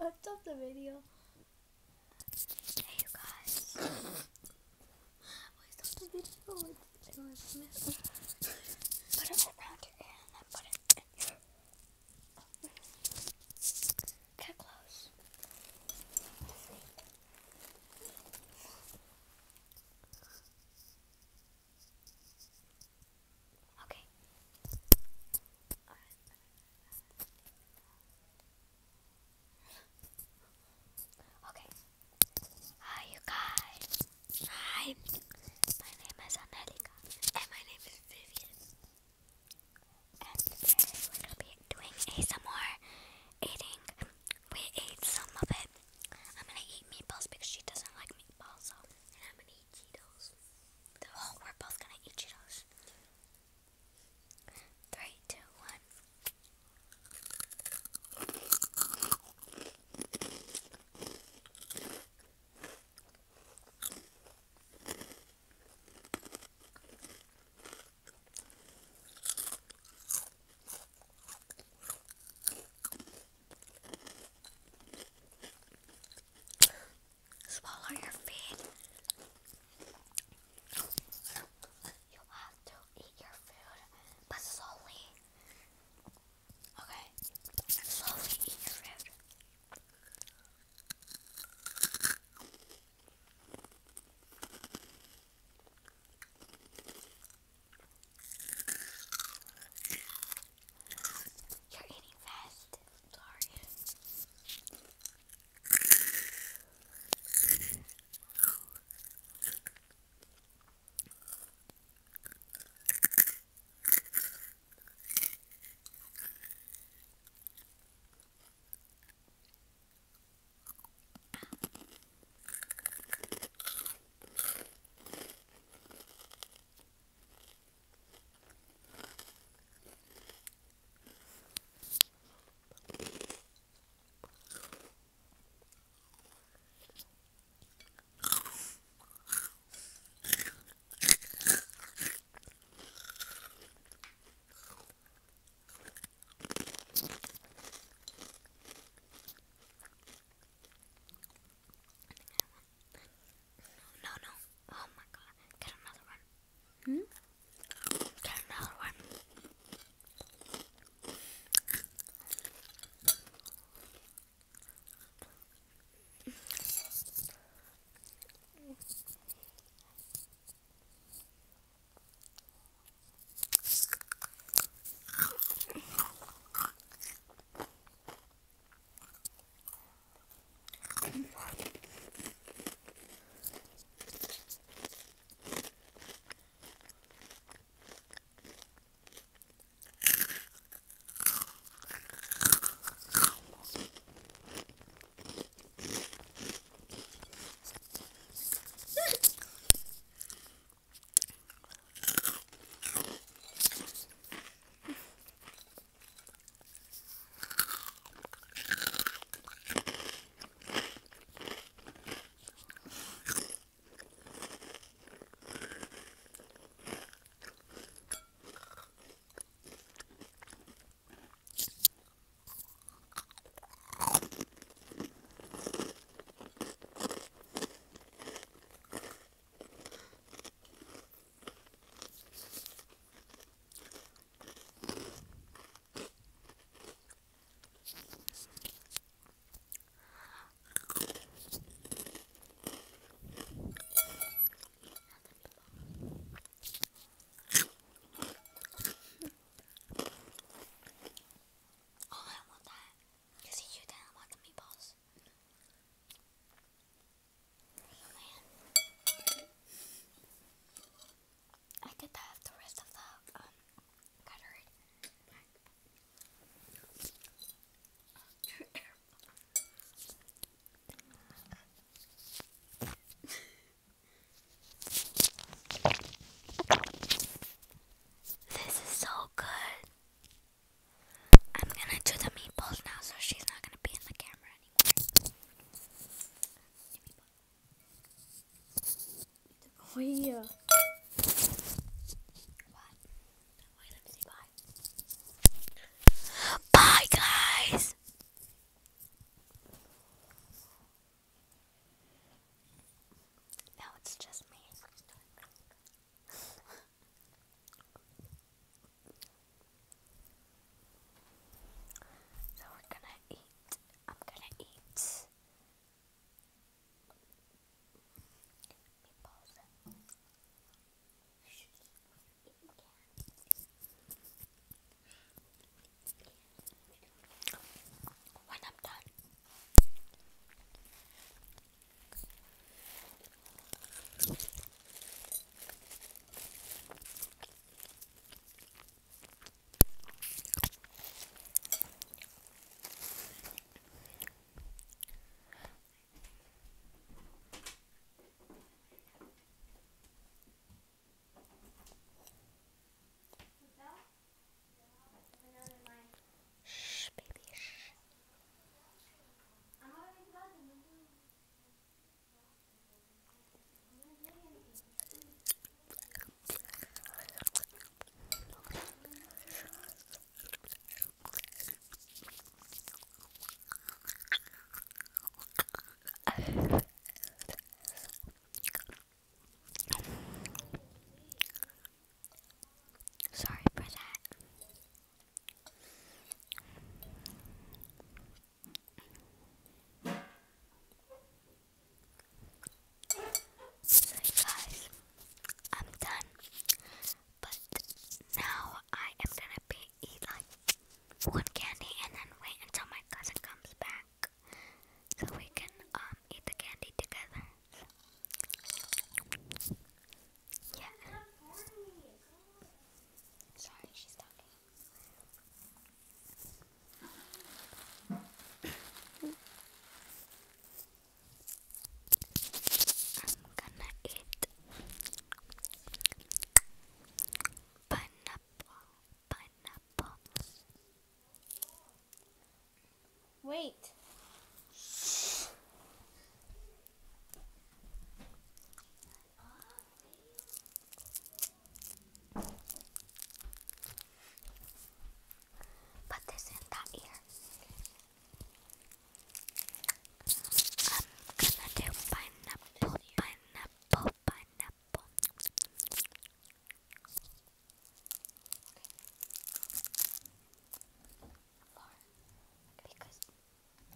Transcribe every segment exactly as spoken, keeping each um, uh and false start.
Stop the video. Hey you guys. Wait, stop the video. It's, it's missed. Put it around your ear and then put it in your... Get close. Okay. Okay. Hi you guys. Hi. My name is Angelica. And my name is Vivian. one candy and then wait until my cousin comes back so we can um eat the candy together. Yeah. Sorry, she's talking. I'm gonna eat pineapple. Pineapple. Wait. Put this in that ear. I'm gonna do pineapple, pineapple, pineapple. Because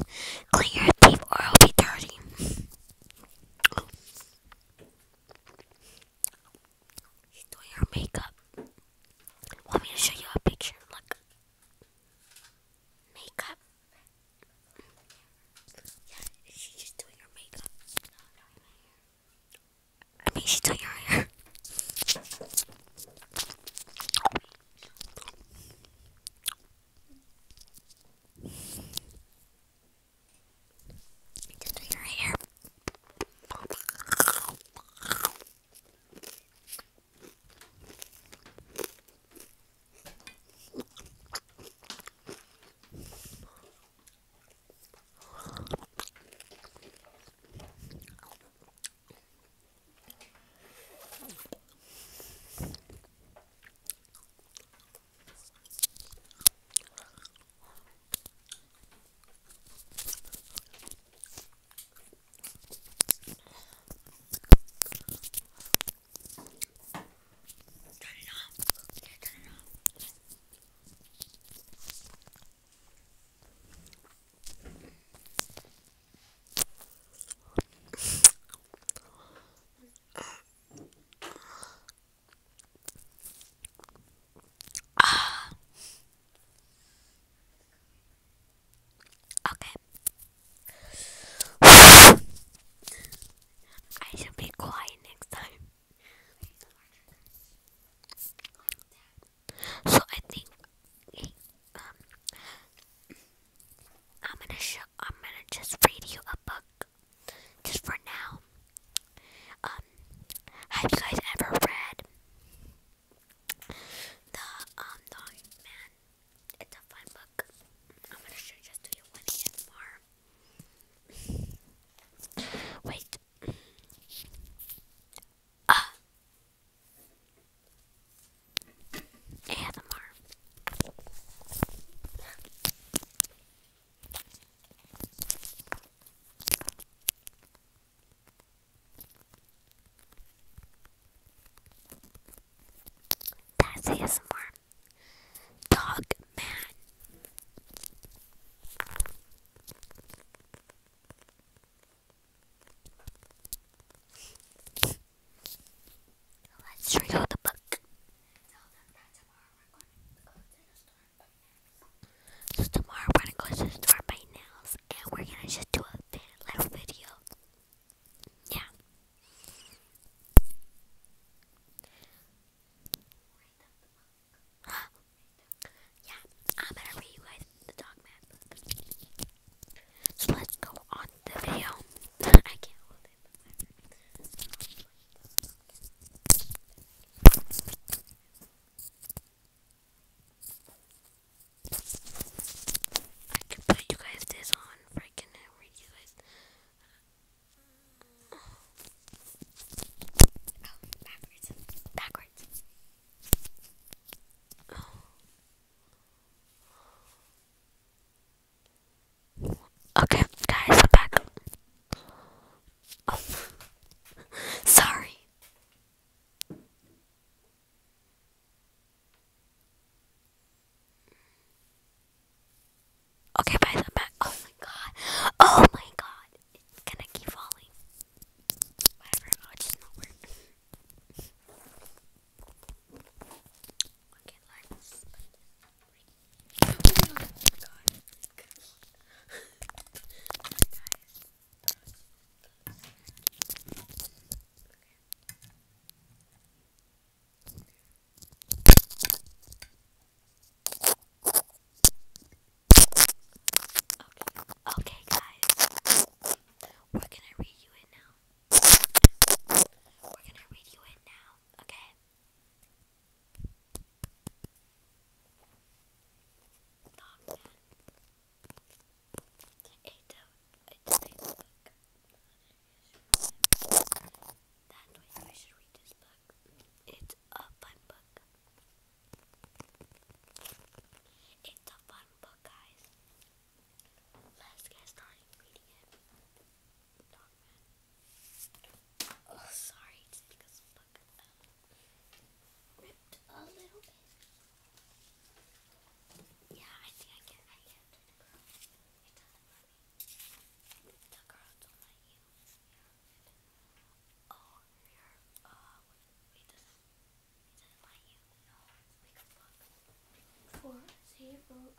Clean your teeth or it'll be dirty. She's doing her makeup. Want me to show you a picture? Look. Makeup. Yeah, she's just doing her makeup. I mean, she's doing her hair. Just doing her hair. Okay. I should be quiet next time. So I think um, I'm gonna show. I'm gonna just read you a book, just for now. Um, have you guys ever read the um Dog Man? It's a fun book. I'm gonna show just do you one A S M R. Wait. Ah. A S M R.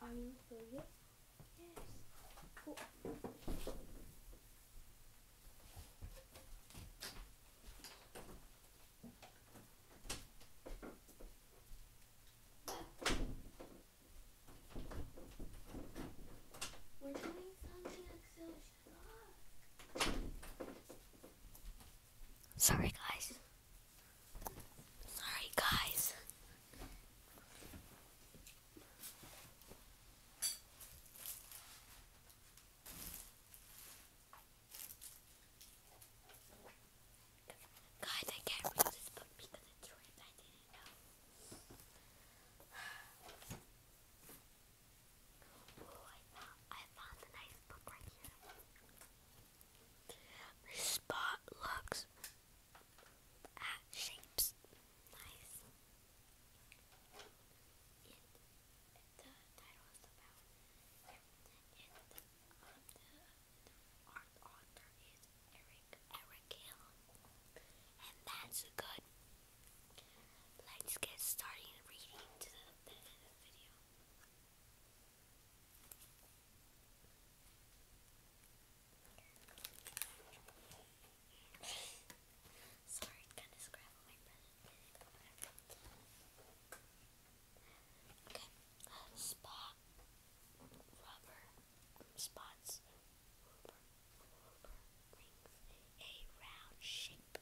Are you for it? Yes. Cool. We're doing something, Axel. Shut up. Sorry, guys. Sorry, guys. Guys, I can't read this book because it's ripped. I didn't know. Ooh, I found, I found a nice book right here. This spot looks at shapes. Nice. It, the title is about it. Um, the, the art author is Eric Eric Hill, and that's good. Let's get started reading to the, the end of the video. Sorry, kind of scrambled my present. Okay, spot rubber spots rubber rubber rings a round shape,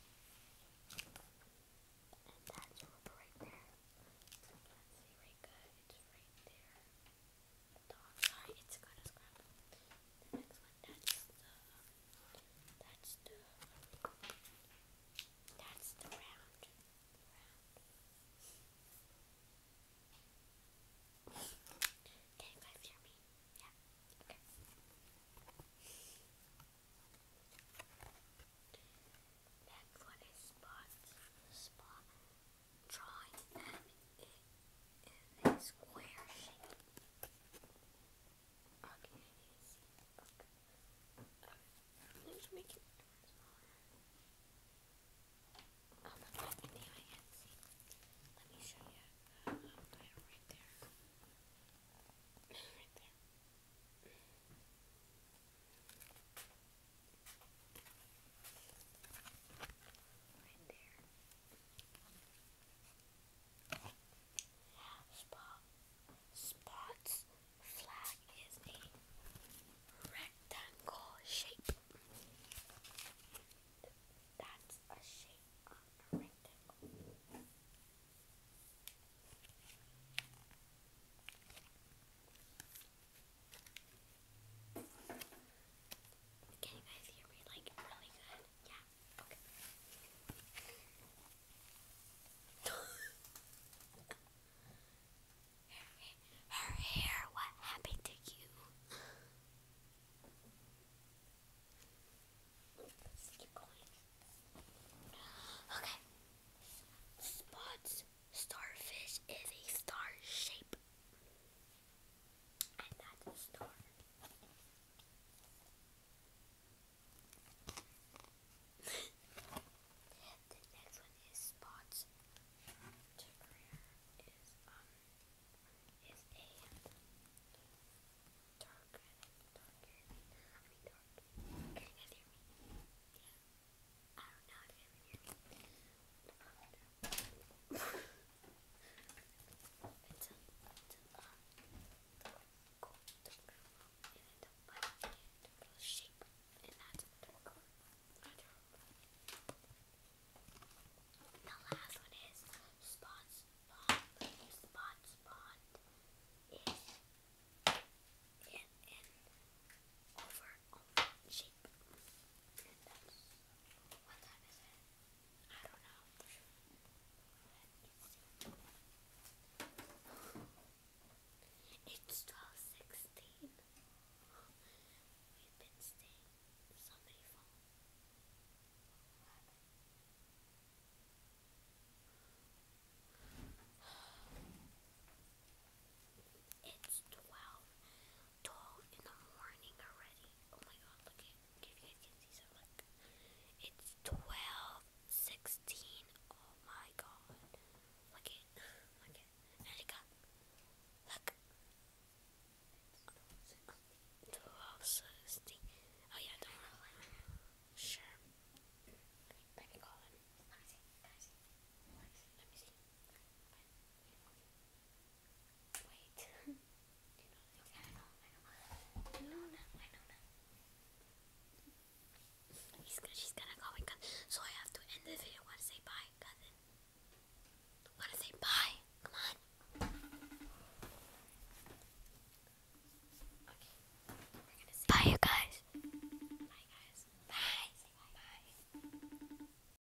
and that's rubber right there. Let's see, right good. It's right there. Oh, sorry, it's kind of scrambled. The next one, that's the that's the that's the round round. Can you guys hear me? Yeah. Okay. Next one is spots. Spot drawing, and it is a square shape. Okay, I need to see. Okay. Alright. Let's make it